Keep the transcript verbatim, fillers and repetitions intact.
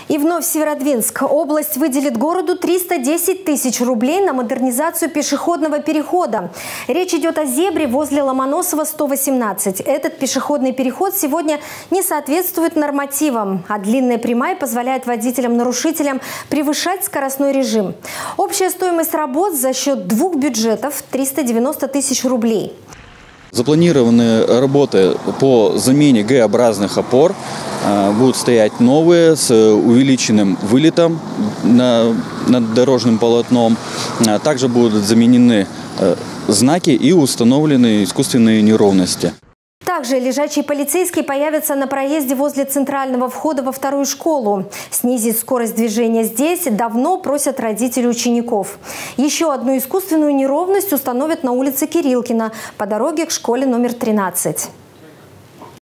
И вновь Северодвинск. Область выделит городу триста десять тысяч рублей на модернизацию пешеходного перехода. Речь идет о зебре возле Ломоносова сто восемнадцать. Этот пешеходный переход сегодня не соответствует нормативам, а длинная прямая позволяет водителям-нарушителям превышать скоростной режим. Общая стоимость работ за счет двух бюджетов – триста девяносто тысяч рублей. Запланированы работы по замене Г-образных опор. Будут стоять новые с увеличенным вылетом над дорожным полотном. Также будут заменены знаки и установлены искусственные неровности. Также лежачие полицейские появятся на проезде возле центрального входа во вторую школу. Снизить скорость движения здесь давно просят родители учеников. Еще одну искусственную неровность установят на улице Кириллкина по дороге к школе номер тринадцать.